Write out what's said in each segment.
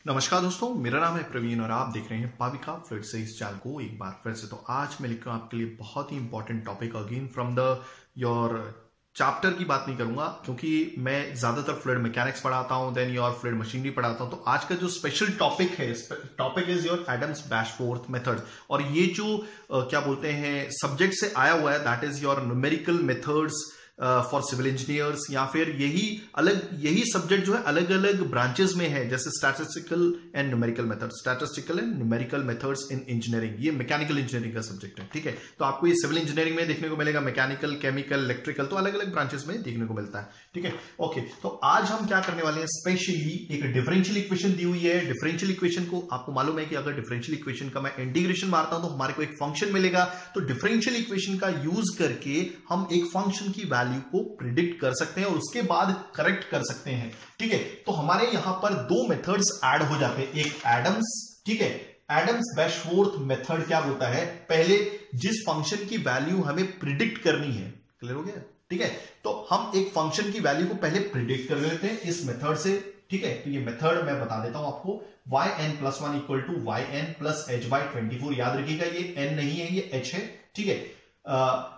नमस्कार दोस्तों, मेरा नाम है प्रवीण और आप देख रहे हैं पाविका फ्लूइड से इस चैनल को एक बार फिर से। तो आज मैं लिख रहा हूं आपके लिए बहुत ही important topic again from the your chapter की बात नहीं करूंगा क्योंकि मैं ज्यादातर फ्लूइड मैकेनिक्स पढ़ाता हूं, देन योर फ्लूइड मशीनरी पढ़ाता हूं। तो आज का जो स्पेशल टॉपिक है, topic is your Adams Bashforth method. और ये जो क्या बोलते हैं सब्जेक्ट से आया हुआ है, that is your numerical methods for civil engineers, या फिर यही सब्जेक्ट जो है अलग अलग ब्रांचेस में है, जैसे statistical and numerical methods in engineering. ये मैकेनिकल इंजीनियरिंग का सब्जेक्ट है, ठीक है। तो आपको ये सिविल इंजीनियरिंग में देखने को मिलेगा, मैकेनिकल, केमिकल, इलेक्ट्रिकल, तो अलग अलग ब्रांचेस में देखने को मिलता है, ठीक है। ओके, तो आज हम क्या करने वाले हैं, स्पेशली एक डिफरेंशियल इक्वेशन दी हुई है। डिफरेंशियल इक्वेशन को आपको मालूम है कि अगर डिफरेंशियल इक्वेशन का मैं इंटीग्रेशन मारता हूं तो हमारे को एक फंक्शन मिलेगा। तो डिफरेंशियल इक्वेशन का यूज करके हम एक फंक्शन की वैल्यू को प्रिडिक्ट कर सकते हैं और उसके बाद करेक्ट कर सकते हैं, ठीक है। तो हमारे यहां पर दो मेथड्स ऐड हो जाते हैं, एक एडम्स, ठीक है। एडम्स-बैशफोर्थ मेथड क्या होता है, पहले जिस फंक्शन की वैल्यू हमें प्रिडिक्ट करनी है, क्लियर हो गया, ठीक है। तो हम एक फंक्शन की वैल्यू को पहले प्रिडिक्ट कर लेते हैं इस मेथड से, ठीक है। तो ये मेथड मैं बता देता हूं आपको, yn+1 equal to yn plus h/24। याद रखिएगा ये n नहीं है, ये h है, ठीक है।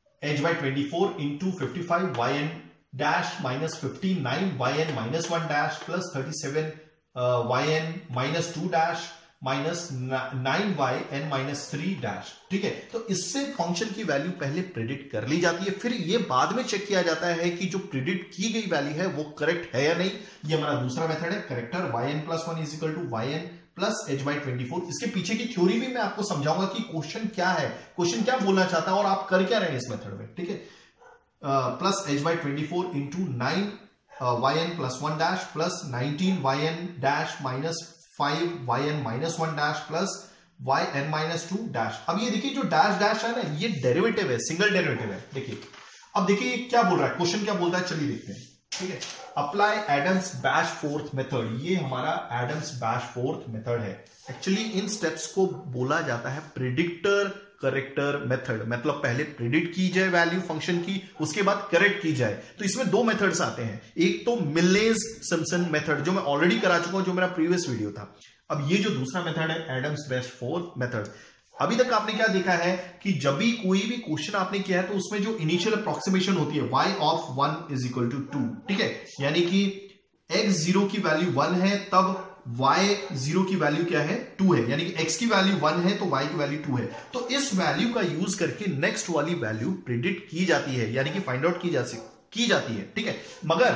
h/24 into 55 yn dash minus 59 yn minus 1 dash plus 37 yn minus 2 dash minus 9 yn minus 3 dash, ठीक है। तो इससे फंक्शन की वैल्यू पहले प्रिडिक्ट कर ली जाती है, फिर ये बाद में चेक किया जाता है कि जो प्रिडिक्ट की गई वैल्यू है वो करेक्ट है या नहीं। ये हमारा दूसरा मेथड है, corrector yn+1 is equal to yn plus h/24। इसके पीछे की थ्योरी भी मैं आपको समझाऊंगा कि क्वेश्चन क्या है, क्वेश्चन क्या बोलना चाहता है और आप कर क्या रहे हैं इस मेथड में, ठीक है। Plus h/24 into 9 yn plus 1 dash plus 19 yn dash minus 5 yn minus 1 dash plus yn minus 2 dash. अब ये देखिए जो डैश डैश है ना, ये डेरिवेटिव है, सिंगल डेरिवेटिव है। देखिए अब देखिए क्या बोल रहा है, क्वेश्चन क्या बोलता है, चलिए देखते हैं, ठीक है। अप्लाई एडम्स-बैशफोर्थ मेथड, ये हमारा एडम्स-बैशफोर्थ मेथड है। एक्चुअली इन स्टेप्स को बोला जाता है प्रिडिक्टर करेक्टर मेथड, मतलब पहले प्रिडिक्ट की जाए वैल्यू फंक्शन की, उसके बाद करेक्ट की जाए। तो इसमें दो मेथड्स आते हैं, एक तो मिलनेस-सिम्पसन मेथड जो मैं ऑलरेडी करा चुका हूं, जो मेरा प्रीवियस वीडियो था। अब ये जो दूसरा मेथड है एडम्स-बैशफोर्थ मेथड, अभी तक आपने क्या देखा है कि जब भी कोई भी क्वेश्चन आपने किया है तो उसमें जो इनिशियल अप्रोक्सीमेशन होती है y of 1 is equal to 2, ठीक है। यानी कि x0 की वैल्यू 1 है तब y0 की वैल्यू क्या है, 2 है। यानी कि x की वैल्यू 1 है तो y की वैल्यू 2 है। तो इस वैल्यू का यूज करके नेक्स्ट वाली वैल्यू प्रिडिक्ट की जाती है, यानी कि फाइंड आउट की जाती है, ठीक है। मगर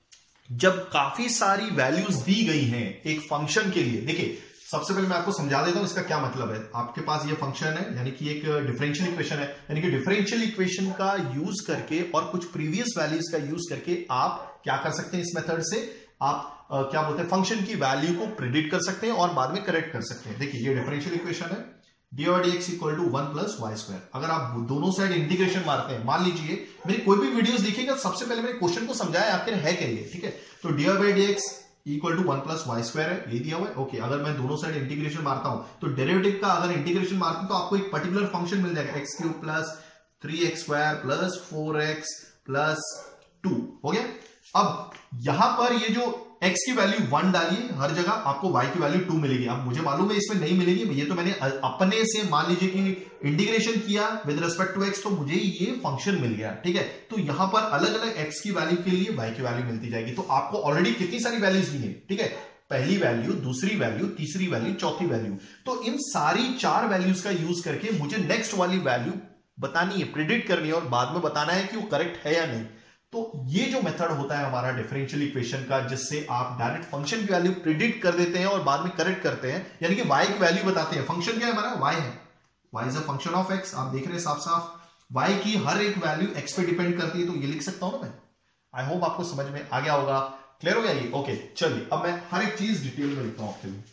जब काफी सारी वैल्यूज दी गई हैं एक फंक्शन के लिए, देखिए सबसे पहले मैं आपको समझा देता हूं इसका क्या मतलब है। आपके पास ये फंक्शन है, यानी कि एक डिफरेंशियल इक्वेशन है, यानी कि डिफरेंशियल इक्वेशन का यूज करके और कुछ प्रीवियस वैल्यूज का यूज करके आप क्या कर सकते हैं, इस मेथड से आप क्या बोलते हैं, फंक्शन की वैल्यू को प्रिडिक्ट कर सकते हैं और बाद में करेक्ट कर सकते हैं। देखिए ये डिफरेंशियल इक्वेशन है, dy/dx equal to 1 plus y²। अगर आप दोनों साइड इंटीग्रेशन मारते हैं, मान लीजिए मेरी कोई भी वीडियोस देखिएगा, सबसे पहले मैंने क्वेश्चन को समझाया आखिर है क्या ये, ठीक है। तो dy/dx equal to 1 plus y² है, ये दिया हुआ है, ओके। अगर मैं दोनों साइड इंटीग्रेशन मारता हूं तो डेरिवेटिव का अगर इंटीग्रेशन मारता हूं तो आपको एक पर्टिकुलर फंक्शन मिल जाएगा, x³ plus 3x² plus 4x plus 2, हो गया। अब यहां पर ये जो x की वैल्यू 1 डालिए, हर जगह आपको y की वैल्यू 2 मिलेगी। अब मुझे मालूम है इसमें नहीं मिलेगी, ये तो मैंने अपने से मान लीजिए कि इंटीग्रेशन किया विद रिस्पेक्ट टू x, तो मुझे ये फंक्शन मिल गया, ठीक है। तो यहां पर अलग अलग x की वैल्यू के लिए y की वैल्यू मिलती जाएगी। तो आपको ऑलरेडी कितनी सारी वैल्यूज दी है, ठीक है। पहली वैल्यू, दूसरी वैल्यू, तीसरी वैल्यू, चौथी वैल्यू। तो इन सारी 4 वैल्यूज का यूज करके मुझे नेक्स्ट वाली वैल्यू बतानी है, प्रिडिक्ट करनी है और बाद में बताना है कि वो करेक्ट है या नहीं। तो ये जो मेथड होता है हमारा डिफरेंशियल इक्वेशन का, जिससे आप डायरेक्ट फंक्शन की वैल्यू प्रिडिक्ट कर देते हैं और बाद में करेक्ट करते हैं, यानी कि y की वैल्यू बताते हैं। फंक्शन क्या है हमारा, y है, y is a function of x। आप देख रहे हैं साफ साफ y की हर एक वैल्यू x पे डिपेंड करती है, तो ये लिख सकता हूं ना मैं। आई होप आपको समझ में आ गया होगा, क्लियर हो गया ये, ओके। चलिए अब मैं हर एक चीज डिटेल में लिखता हूं आपके लिए,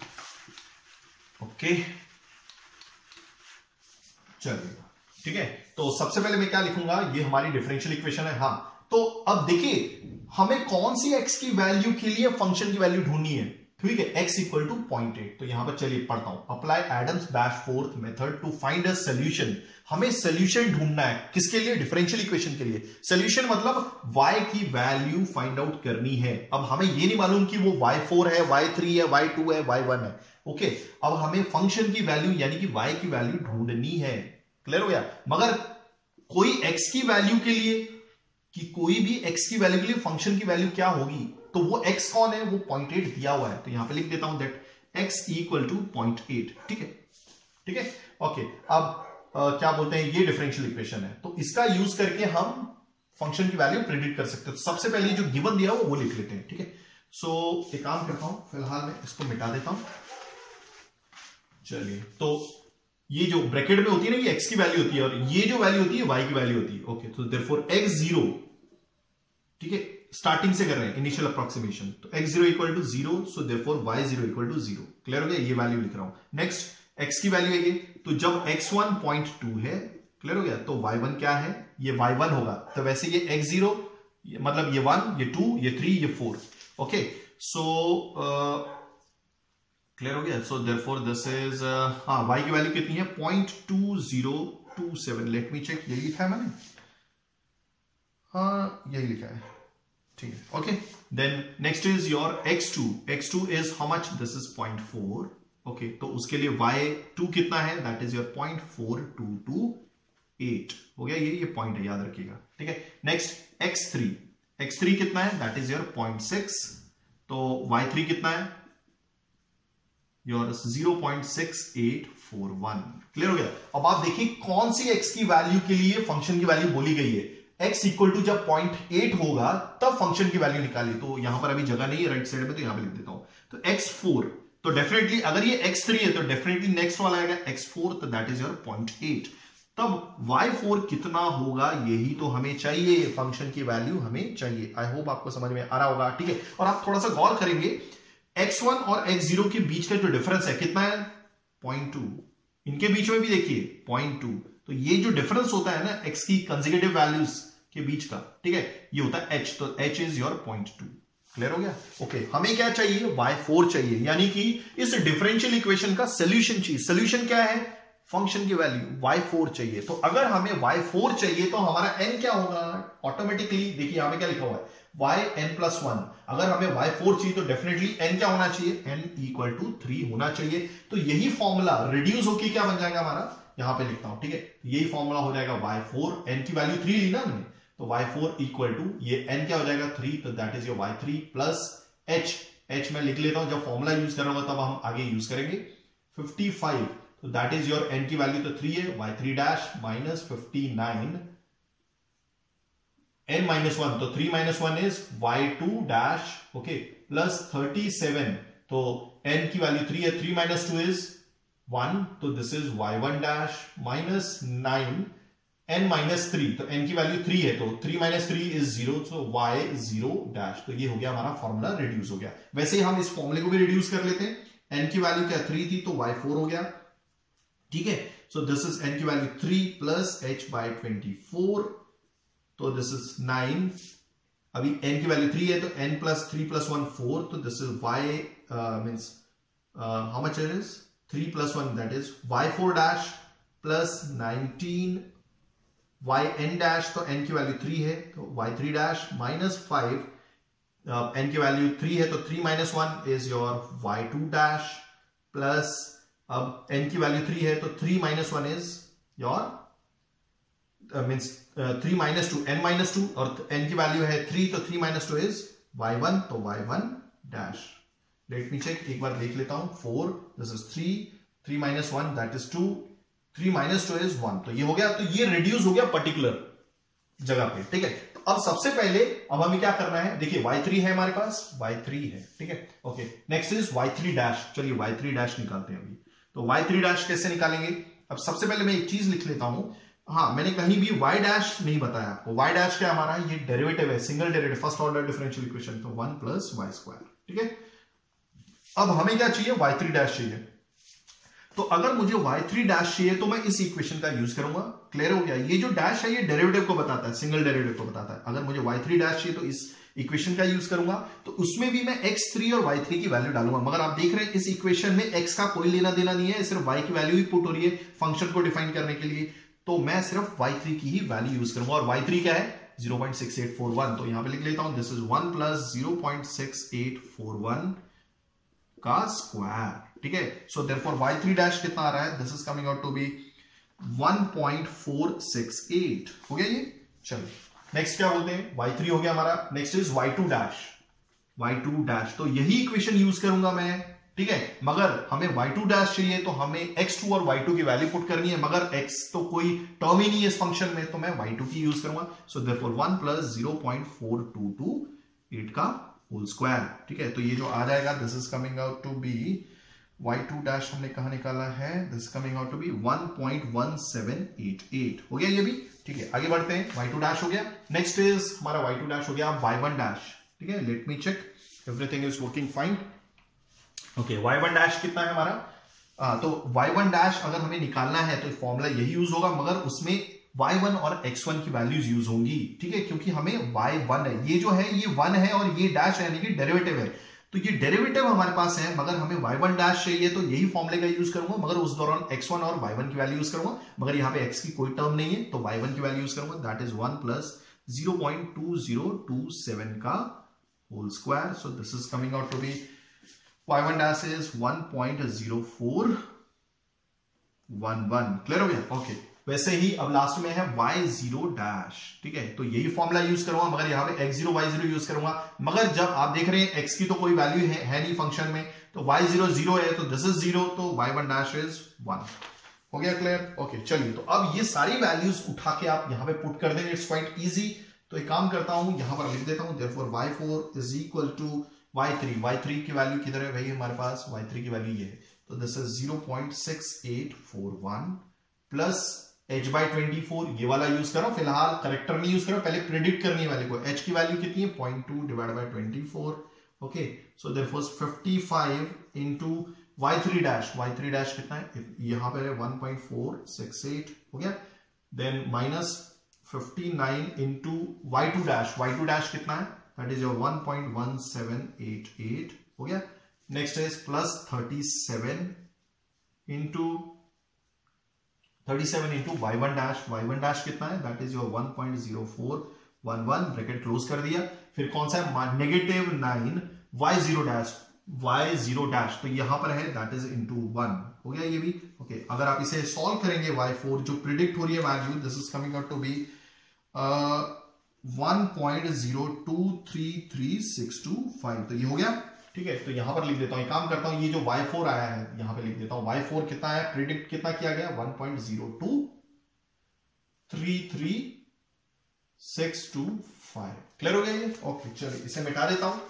ओके। चलिए ठीक है, तो सबसे पहले मैं क्या लिखूंगा, ये हमारी डिफरेंशियल इक्वेशन है, हाँ। तो अब देखिए हमें कौन सी x की वैल्यू के लिए फंक्शन की वैल्यू ढूंढनी है, ठीक है, x इक्वल टू 0.8। तो यहां पर चलिए पढ़ता हूं, apply Adams Bashforth method to find a solution. हमें सोल्यूशन ढूंढना है किसके लिए? डिफरेंशियल इक्वेशन के लिए। सोल्यूशन मतलब y की वैल्यू फाइंड आउट करनी है। अब हमें ये नहीं मालूम कि वो y4 है, y3 है, y2 है, y1 है। ओके, अब हमें फंक्शन की वैल्यू यानी कि y की वैल्यू ढूंढनी है। क्लियर हो गया? मगर कोई x की वैल्यू के लिए, कि कोई भी x की वैल्यू के लिए फंक्शन की वैल्यू क्या होगी, तो वो x कौन है? वो 0.8 दिया हुआ है। तो यहां पे लिख देता हूं दैट x इक्वल टू 0.8। ठीक है, ठीक है, ओके। अब क्या बोलते हैं, ये डिफरेंशियल इक्वेशन है, तो इसका यूज करके हम फंक्शन की वैल्यू प्रेडिक्ट कर सकते हैं। तो सबसे पहले जो गिवन दिया वो लिख लेते हैं। ठीक है, सो एक काम करता हूं, फिलहाल मैं इसको मिटा देता हूं। चलिए, तो ये जो ब्रैकेट में होती है ना, ये x की वैल्यू होती है और ये जो वैल्यू होती है y की वैल्यू होती है। ओके, तो देयरफॉर x0, ठीक है, स्टार्टिंग से कर रहे हैं इनिशियल अप्रोक्सीमेशन, तो x0 equal to 0, so therefore y0 equal to 0। Clear हो गया? ये वैल्यू लिख रहा हूं। नेक्स्ट x की वैल्यू है, तो जब x1 0.2 है, क्लियर हो गया, तो y1 क्या है? ये y1 होगा। तो वैसे ये x0 मतलब ये 1, ये 2, ये 3, ये 4। ओके, सो क्लियर हो गया? So therefore this is y की वैल्यू कितनी है? 0.2027। लेट मी चेक, यही लिखा है मैंने? हाँ, यही लिखा है। ठीक है, okay. Then next is your x2। x2 is how much? This is 0.4। Okay, तो उसके लिए y2 कितना है? That is your 0.4228। हो गया, ये पॉइंट है, याद रखिएगा। ठीक है, नेक्स्ट x3। x3 कितना है? That is your 0.6। तो y3 कितना है? योर 0.6841। क्लियर हो गया? अब आप देखिए कौन सी x की वैल्यू के लिए फंक्शन की वैल्यू बोली गई है। x इक्वल टू जब 0.8 होगा तब फंक्शन की वैल्यू निकाली। तो यहां पर अभी जगह नहीं है राइट साइड में, तो यहां पे लिख देता हूं। तो x4, तो डेफिनेटली अगर ये x3 है तो डेफिनेटली नेक्स्ट वाला आएगा x4, तो दैट इज योर 0.8। तब y4 कितना होगा, यही तो हमें चाहिए, फंक्शन की वैल्यू हमें चाहिए। आई होप आपको समझ में आ रहा होगा। ठीक है, और आप थोड़ा सा गौर करेंगे, x1 और x0 के बीच का जो डिफरेंस है कितना है? 0.2। इनके बीच में भी देखिए 0.2। तो ये जो डिफरेंस होता है ना x की कंसेक्यूटिव वैल्यूज के बीच का, ठीक है, ये होता है h। तो h इज योर 0.2। क्लियर हो गया? ओके, हमें क्या चाहिए? y4 चाहिए, यानी कि इस डिफरेंशियल इक्वेशन का सोल्यूशन चाहिए। सोल्यूशन क्या है? फंक्शन की वैल्यू y4 चाहिए। तो अगर हमें y4 चाहिए तो हमारा n क्या होगा? ऑटोमेटिकली देखिए यहां पे क्या लिखा हुआ है, yn+1। अगर हमें y4 चाहिए तो डेफिनेटली n क्या होना चाहिए? n इक्वल टू 3 होना चाहिए। तो यही फॉर्मूला रिड्यूस होकर क्या बन जाएगा हमारा? यहां पे लिखता हूं, ठीक है, यही फॉर्मूला हो जाएगा y4, n की वैल्यू 3 ली ना हमने, तो y4 इक्वल टू ये n क्या हो जाएगा? 3, तो that is your y3 plus h मैं लिख लेता हूं, जब फॉर्मूला यूज कर रहा होगा तब हम आगे यूज करेंगे। 55, तो दैट इज योर n की वैल्यू तो 3 है, y3 डैश माइनस 59, n-1, तो 3 - 1 is y2 dash, okay, plus 37, तो n की वैल्यू 3 है, 3 - 2 इज 1, तो this is y1 dash minus 9, n-3, तो n की वैल्यू 3 है, तो 3 - 3 इज 0, तो y0 डैश। तो ये हो गया हमारा फॉर्मूला रिड्यूस हो गया। वैसे ही हम इस फॉर्मूले को भी रिड्यूस कर लेते हैं। n की वैल्यू क्या 3 थी, तो y4 हो गया। ठीक है, सो दिस इज n की वैल्यू 3 प्लस h/24, तो दिस इज 9। अभी n की वैल्यू 3 है, तो n प्लस 3 + 1 4, तो this is y means how much it is 3 + 1, that is y4 dash plus 19 yn dash, तो n की वैल्यू 3 है, तो y3 डैश माइनस 5, n की वैल्यू 3 है, तो 3 - 1 is your y2 dash plus, अब n की वैल्यू 3 है, तो 3 - 1 इज योर मींस 3 - 2, n-2, और n की वैल्यू है 3, तो 3 - 2 इज y1, तो y1 dash. Late me check, एक बार देख लेता हूं। 4, this is 3 - 1 that is 2, 3 - 2 is 1, तो ये हो गया। तो ये रिड्यूस हो गया पर्टिकुलर जगह पे। ठीक है, तो अब सबसे पहले अब हमें क्या करना है, देखिए y3 है हमारे पास, y3 है, ठीक है, okay. Next is y3 dash. चलिए y3 डैश निकालते हैं अभी। तो y3 डैश कैसे निकालेंगे? अब सबसे पहले मैं एक चीज लिख लेता हूं। हाँ, मैंने कहीं भी y डैश नहीं बताया आपको। y डैश क्या हमारा? ये डेरिवेटिव है, single derivative, first order differential equation, तो 1 + y²। ठीक है, अब हमें क्या चाहिए? y3 डैश चाहिए। तो अगर मुझे y3 डैश चाहिए तो मैं इस इक्वेशन का यूज करूंगा। क्लियर हो गया? ये जो डैश है ये डेरिवेटिव को बताता है, सिंगल डेरिवेटिव को बताता है। अगर मुझे y3 डैश चाहिए तो इस इक्वेशन का यूज करूंगा, तो उसमें भी मैं x3 और y3 की वैल्यू डालूंगा। मगर आप देख रहे हैं इस इक्वेशन में x का कोई लेना देना नहीं है, सिर्फ y की वैल्यू ही पुट हो रही है फंक्शन को डिफाइन करने के लिए, तो मैं सिर्फ y3 की ही वैल्यू यूज करूंगा। और y3 क्या है 0.6841, तो यहां पे लिख लेता हूं दिस इज 1 प्लस 0.6841 का स्क्वायर, ठीक है। सो देयरफॉर y3 डैश कितना आ रहा है, this is coming out to be 1.468 हो गया ये। चलिए नेक्स्ट क्या बोलते हैं, y3 हो गया हमारा, next is y2 dash, y2 dash, तो यही इक्वेशन यूज करूंगा मैं, ठीक है। मगर हमें y2 डैश चाहिए तो हमें x2 और y2 की वैल्यू पुट करनी है, मगर x तो कोई टर्म ही नहीं है इस फंक्शन में, तो मैं y2 की यूज करूंगा। सो देयरफॉर 1 प्लस 0.4228 का होल स्क्वायर, ठीक है। तो ये जो आ जाएगा this is coming out to be y2 dash हमने कहा निकाला है, this coming out to be 1.1788 हो गया ये भी, ठीक है। आगे बढ़ते हैं, y2 डैश हो गया, नेक्स्ट इज हमारा y2 डैश हो गया y1 डैश, ठीक है। Let me check everything is working fine. Okay y1 dash कितना है हमारा, तो y1 डैश अगर हमें निकालना है तो फॉर्मूला यही यूज होगा, मगर उसमें y1 और x1 की वैल्यूज यूज होंगी, ठीक है, क्योंकि हमें y1 है, ये जो है ये 1 है और ये डैश यानी कि डेरिवेटिव है, तो ये डेरिवेटिव हमारे पास है, मगर हमें y1 डैश चाहिए तो यही फॉर्मूले का यूज करूंगा, मगर उस दौरान x1 और y1 की वैल्यू यूज करूंगा, मगर यहाँ पे x की कोई टर्म नहीं है तो y1 की वैल्यू यूज करूंगा, दैट इज 1 प्लस 0.2027 का whole square. So this is coming out to be y1 dash is 1.0411, clear हो गया, ओके। वैसे ही अब लास्ट में है y0 डैश, ठीक है, तो यही फॉर्मूला यूज करूंगा, मगर यहाँ पे x0 y0 यूज करूंगा, मगर जब आप देख रहे हैं x की तो कोई वैल्यू है नहीं फंक्शन में, तो y0 0 है, तो दिस इज 0, तो y1 डैश इज 1 हो गया, क्लियर, ओके। चलिए तो अब ये सारी वैल्यूज उठा के आप यहाँ पे पुट कर देंगे, इट्स क्वाइट इजी। तो एक काम करता हूं, यहां पर लिख देता हूं therefore y4 is equal to y3 की वैल्यू किधर है भाई हमारे पास, y3 की वैल्यू ये है, तो this is 0.6841 plus h by 24, ये वाला यूज करो, फिलहाल करेक्टर नहीं यूज करो, पहले प्रेडिक्ट करनी है वैल्यू को, h की वैल्यू कितनी है 0.2 divide by 24, okay. So therefore 55 into y3 dash कितना है, यहां पर है 1.468 हो गया, then minus 59 into y2 dash कितना है, दैट इज योर 1.1788 हो गया, next is plus 37 into y1 dash कितना है, that is your 1.0411, bracket close कर दिया, फिर कौन सा है -9 y0 डैश, तो यहां पर है दैट इज इनटू 1 हो गया ये भी, ओके। अगर आप इसे सॉल्व करेंगे y4 जो प्रिडिक्ट हो रही है value, this is coming out to be 1.0233625, तो ये हो गया, ठीक है। तो यहां पर लिख देता हूं, काम करता हूं, ये जो y4 आया है यहां पे लिख देता हूं, y4 कितना है, प्रिडिक्ट कितना किया गया 1.0233625, क्लियर हो गया ये, ओके। चलिए इसे मिटा देता हूं,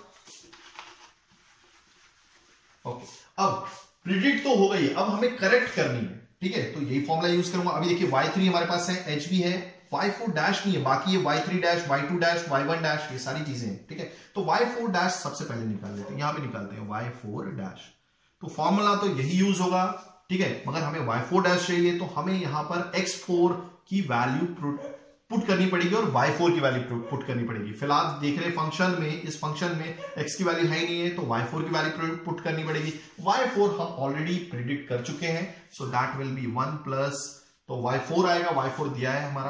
ओके। अब प्रिडिक्ट तो हो गई, अब हमें करेक्ट करनी है, ठीक है, तो यही फॉर्मूला यूज करूंगा। अभी देखिए y3 हमारे पास है, h भी है, y4 डैश नहीं है, बाकी ये y3 dash, y2 dash, y1 dash, ये सारी चीजें हैं, ठीक है। तो y4 डैश सबसे पहले निकाल लेते हैं, यहां पे निकालते हैं y4 डैश, तो फॉर्मूला तो यही यूज होगा, ठीक है, मगर हमें y4 डैश चाहिए तो हमें यहां पर x4 की वैल्यू पुट करनी पड़ेगी और y4 की वैल्यू पुट करनी पड़ेगी। फिलहाल देख रहे फंक्शन में, इस फंक्शन में x की वैल्यू है ही नहीं है, तो y4 की वैल्यू पुट करनी पड़ेगी। y4 हम ऑलरेडी प्रिडिक्ट कर चुके हैं, so that will be 1 plus, तो y4 आएगा, y4 दिया है हमारा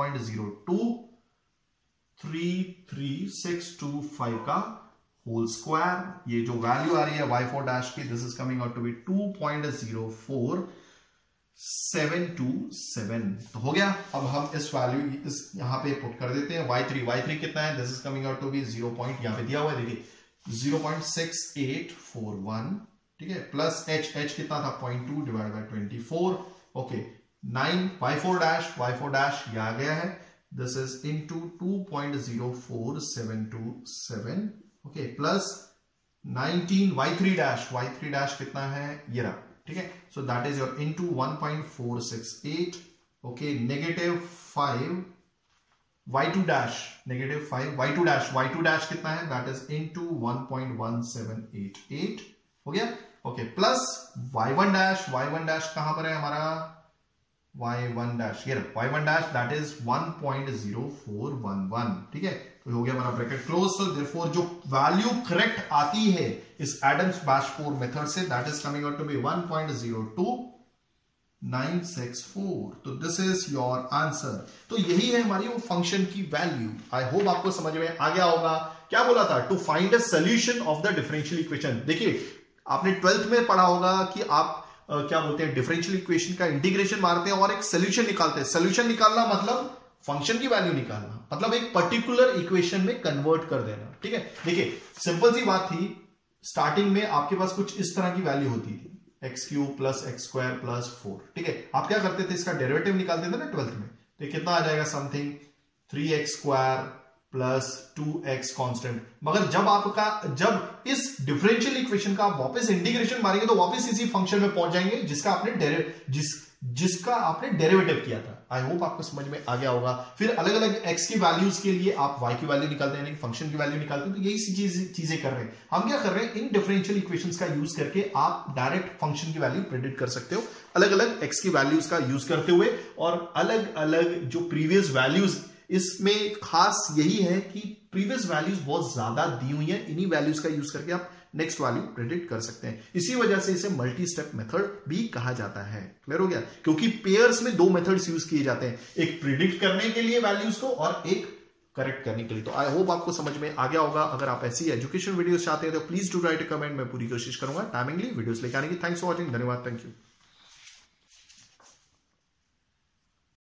1.0233625 का होल स्क्वायर, ये जो वैल्यू आ रही है y4 डैश की, this is coming out to be 2.04727, तो हो गया। अब हम इस वैल्यू इस यहां पे पुट कर देते हैं, y3 कितना है, this is coming out to be 0. यहां पे दिया हुआ है देखिए 0.6841, ठीक है, प्लस h कितना था 0.2 divide by 24, okay. 9 y4 dash ये आ गया है, this is into 2.04727, okay, plus 19 y3 dash कितना है, ये रहा, ठीक है। So that is your into 1.468, okay, -5 y2 dash कितना है, दैट इज इनटू 1.1788 हो गया, ओके, प्लस y1 डैश कहां पर है हमारा, y1 डैश, ये y1 डैश दैट इज 1.0411, ठीक है। तो हो गया हमारा ब्रैकेट क्लोज। सो देयरफॉर जो वैल्यू करेक्ट आती है इस एडम्स-बाशफोर्ड मेथड से, that is coming out to be 1.02964। तो दिस इज योर आंसर। तो यही है हमारी वो फंक्शन की वैल्यू। आई होप आपको समझ में आ गया होगा। क्या बोला था? To find a solution of the differential equation. देखिए आपने 12th में पढ़ा होगा कि आप क्या बोलते हैं, डिफरेंशियल इक्वेशन का इंटीग्रेशन मारते हैं और एक सोल्यूशन निकालते हैं। सोल्यूशन निकालना मतलब फंक्शन की वैल्यू निकालना, मतलब एक पर्टिकुलर इक्वेशन में कन्वर्ट कर देना। ठीक है, देखिए सिंपल सी बात थी। स्टार्टिंग में आपके पास कुछ इस तरह की वैल्यू होती थी, x³ + x² + 4। ठीक है, आप क्या करते थे, इसका डेरिवेटिव निकालते थे ना 12th में। तो कितना आ जाएगा, समथिंग 3x² + 2x कांस्टेंट। मगर जब इस डिफरेंशियल इक्वेशन का आप वापस इंटीग्रेशन मारेंगे तो वापस इसी फंक्शन में पहुंच जाएंगे जिसका आपने डेरिवेटिव किया था। आई होप आपको समझ में आ गया होगा। फिर अलग अलग x की वैल्यूज के लिए आप y की वैल्यू निकालते हैं, फंक्शन की वैल्यू निकालते हैं। तो यही चीजें कर रहे हैं हम। क्या कर रहे हैं, इन डिफरेंशियल इक्वेशंस का यूज करके आप डायरेक्ट फंक्शन की वैल्यू प्रेडिक्ट कर सकते हो अलग अलग x की वैल्यूज का यूज करते हुए। और अलग अलग जो प्रीवियस वैल्यूज, इसमें खास यही है कि प्रीवियस वैल्यूज बहुत ज्यादा दी हुई है, इन्हीं वैल्यूज का यूज करके आप नेक्स्ट वैल्यू प्रेडिक्ट कर सकते हैं। इसी वजह से इसे मल्टी स्टेप मेथड भी कहा जाता है। क्लियर हो गया? क्योंकि पेयर्स में दो मेथड्स यूज किए जाते हैं, एक प्रिडिक्ट करने के लिए वैल्यूज को और एक करेक्ट करने के लिए। तो आई होप आपको समझ में आ गया होगा। अगर आप ऐसी एजुकेशन वीडियोस चाहते हैं तो please do write a comment, मैं पूरी कोशिश करूंगा टाइमिंगली वीडियोस लेकर आने की। थैंक्स फॉर वॉचिंग, धन्यवाद, थैंक यू।